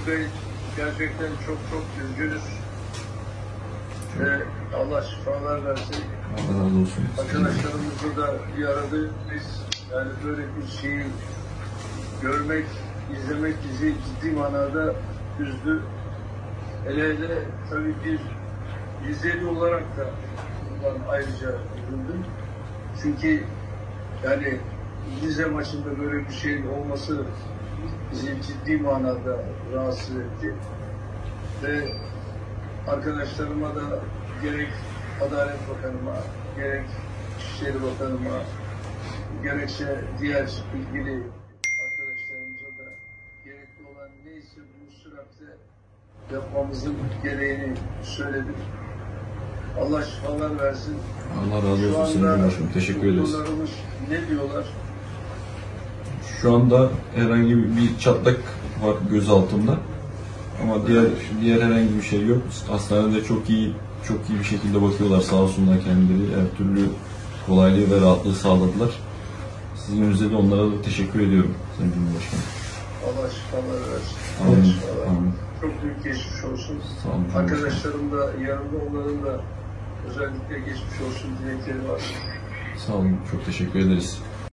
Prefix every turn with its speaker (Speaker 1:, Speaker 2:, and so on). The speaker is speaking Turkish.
Speaker 1: Bey, gerçekten çok üzgünüz. Ve Allah şifalar versin.
Speaker 2: Allah razı olsun.
Speaker 1: Arkadaşlarımızla da bir aradayız. Yani böyle bir şeyi görmek, izlemek bizi ciddi manada üzdü. Hele tabii bir Rizeli olarak da bundan ayrıca üzüldüm. Çünkü yani Rize maçında böyle bir şey olması bizi ciddi manada rahatsız etti. Ve arkadaşlarıma da gerek Adalet Bakanıma, gerek İçişleri Bakanıma, gerekse diğer ilgili arkadaşlarımıza da gerekli olan neyse bu süratle yapmamızın gereğini söyledim. Allah şifalar versin.
Speaker 2: Allah razı olsun Sayın Cumhurbaşkanım. Teşekkür ederiz.
Speaker 1: Ne diyorlar?
Speaker 2: Şu anda herhangi bir çatlak var göz altında. Ama diğer herhangi bir şey yok. Hastanede çok iyi bir şekilde bakıyorlar, sağ olsunlar kendileri. Her türlü kolaylığı ve rahatlığı sağladılar. Sizin önünüzde de onlara da teşekkür ediyorum Sayın Cumhurbaşkanım.
Speaker 1: Allah şifalar versin.
Speaker 2: Amin.
Speaker 1: Çok büyük geçmiş olsun.
Speaker 2: Sağ olun.
Speaker 1: Arkadaşlarım da yanında, onların da özellikle geçmiş olsun dilekleri var.
Speaker 2: Sağ olun. Çok teşekkür ederiz.